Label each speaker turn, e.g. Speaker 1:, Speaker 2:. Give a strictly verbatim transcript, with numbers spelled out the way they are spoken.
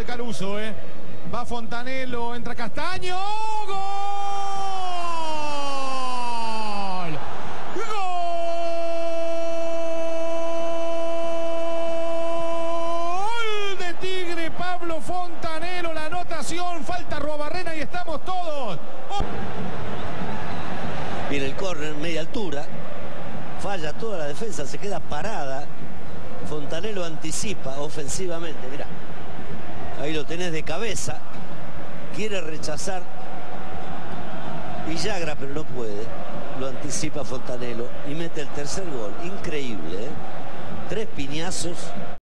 Speaker 1: Caruso, ¿eh? Va Fontanelo, entra Castaño. ¡Gol! ¡Gol de Tigre! Pablo Fontanelo, la anotación. Falta Arruabarrena y estamos todos. ¡Oh!
Speaker 2: Viene el córner, media altura. Falla toda la defensa, se queda parada. Fontanelo anticipa ofensivamente, mirá. Ahí lo tenés de cabeza. Quiere rechazar Villagra, pero no puede. Lo anticipa Fontanelo y mete el tercer gol. Increíble, ¿eh? Tres piñazos.